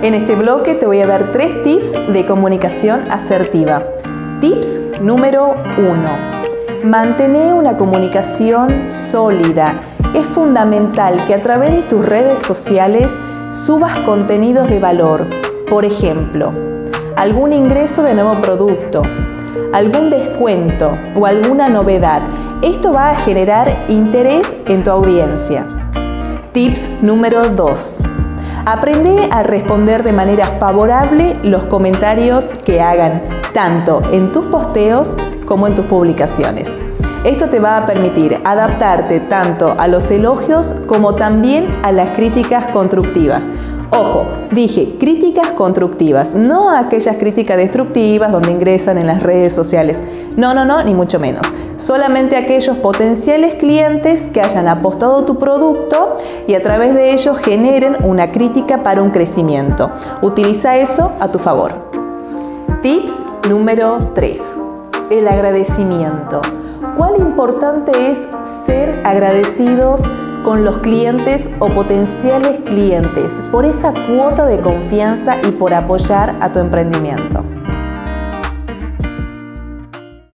En este bloque te voy a dar 3 tips de comunicación asertiva. Tips número 1. Mantener una comunicación sólida. Es fundamental que a través de tus redes sociales subas contenidos de valor. Por ejemplo, algún ingreso de nuevo producto, algún descuento o alguna novedad. Esto va a generar interés en tu audiencia. Tips número 2. Aprende a responder de manera favorable los comentarios que hagan, tanto en tus posteos como en tus publicaciones. Esto te va a permitir adaptarte tanto a los elogios como también a las críticas constructivas. Ojo, dije críticas constructivas, no aquellas críticas destructivas donde ingresan en las redes sociales. No, ni mucho menos. Solamente aquellos potenciales clientes que hayan apostado tu producto y a través de ello generen una crítica para un crecimiento. Utiliza eso a tu favor. Tips número 3. El agradecimiento. ¿Cuán importante es ser agradecidos con los clientes o potenciales clientes por esa cuota de confianza y por apoyar a tu emprendimiento?